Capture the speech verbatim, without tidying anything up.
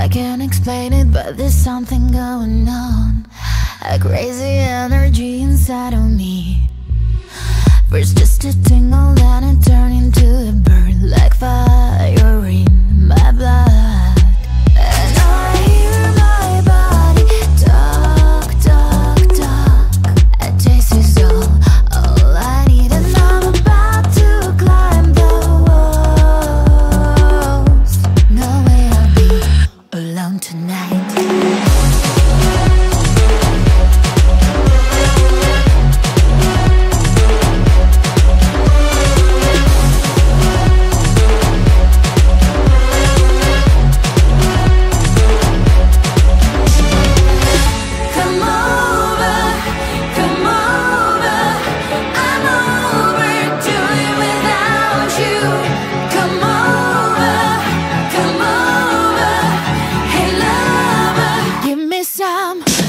I can't explain it, but there's something going on. A crazy energy inside of me. First just a tingle, then it turned into a bird, like fire in my blood. And I hear my body talk, talk, talk. I taste your soul, all I need, and I'm about to climb the walls. No way I'll be alone tonight. Some